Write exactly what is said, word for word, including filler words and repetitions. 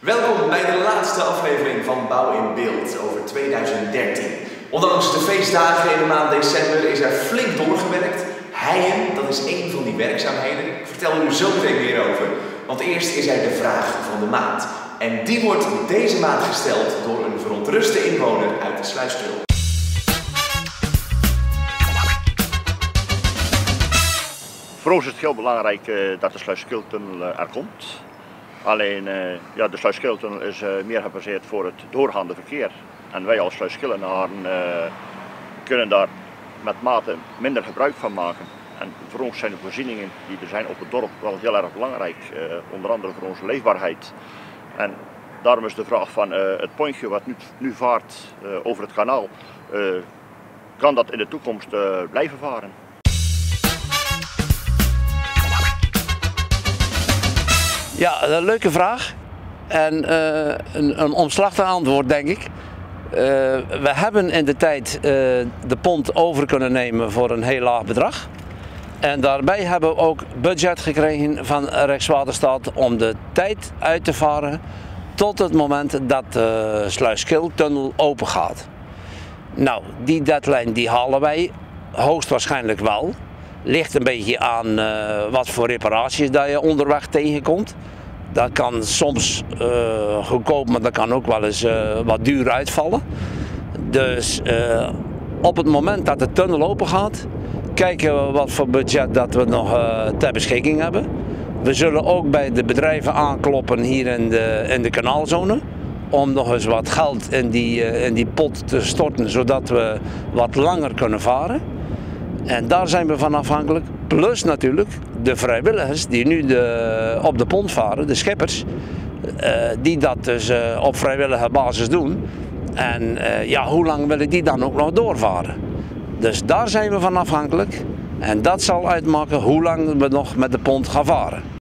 Welkom bij de laatste aflevering van Bouw in Beeld over tweeduizend dertien. Ondanks de feestdagen in de maand december is er flink doorgewerkt. Heien, dat is één van die werkzaamheden. Ik vertel er u zo meteen meer over. Want eerst is er de vraag van de maand. En die wordt deze maand gesteld door een verontruste inwoner uit de Sluiskrul. Voor ons is het heel belangrijk uh, dat de Sluiskrultunnel uh, er komt. Alleen uh, ja, de Sluiskrultunnel is uh, meer gebaseerd voor het doorgaande verkeer. En wij als Sluiskrullenaren uh, kunnen daar met mate minder gebruik van maken. En voor ons zijn de voorzieningen die er zijn op het dorp wel heel erg belangrijk. Uh, onder andere voor onze leefbaarheid. En daarom is de vraag van uh, het pontje wat nu, nu vaart uh, over het kanaal, uh, kan dat in de toekomst uh, blijven varen? Ja, een leuke vraag en uh, een, een omslachtig antwoord, denk ik. Uh, we hebben in de tijd uh, de pont over kunnen nemen voor een heel laag bedrag. En daarbij hebben we ook budget gekregen van Rijkswaterstaat om de tijd uit te varen tot het moment dat de Sluiskrultunnel open gaat. Nou, die deadline die halen wij hoogstwaarschijnlijk wel. Ligt een beetje aan uh, wat voor reparaties dat je onderweg tegenkomt. Dat kan soms uh, goedkoop, maar dat kan ook wel eens uh, wat duur uitvallen. Dus uh, op het moment dat de tunnel open gaat, kijken we wat voor budget dat we nog uh, ter beschikking hebben. We zullen ook bij de bedrijven aankloppen hier in de, in de kanaalzone. Om nog eens wat geld in die, uh, in die pot te storten, zodat we wat langer kunnen varen. En daar zijn we van afhankelijk. Plus natuurlijk de vrijwilligers die nu de, op de pont varen, de schippers, uh, die dat dus uh, op vrijwillige basis doen. En uh, ja, hoe lang willen die dan ook nog doorvaren? Dus daar zijn we van afhankelijk. En dat zal uitmaken hoe lang we nog met de pont gaan varen.